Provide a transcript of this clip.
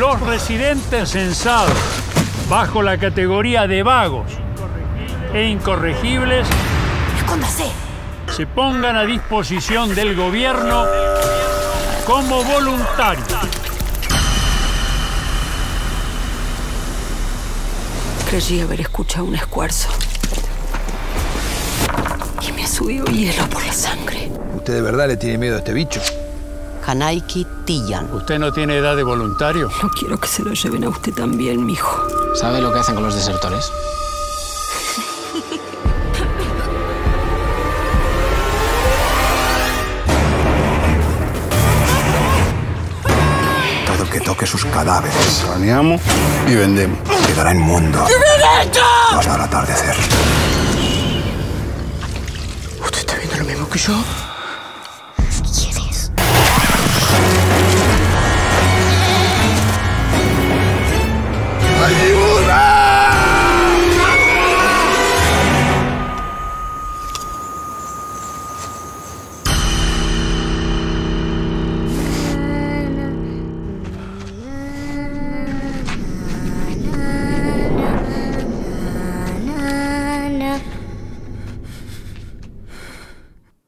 los residentes censados bajo la categoría de vagos e incorregibles ¡Escóndase! se pongan a disposición del gobierno como voluntarios. Creí haber escuchado un esfuerzo. Y me subió hielo por la sangre. ¿Usted de verdad le tiene miedo a este bicho? Kanaiki Tillan. ¿Usted no tiene edad de voluntario? No quiero que se lo lleven a usted también, mijo. ¿Sabe lo que hacen con los desertores? Todo el que toque sus cadáveres Planeamos y vendemos. quedará inmundo. Hasta el atardecer. ¿Usted está viendo lo mismo que yo?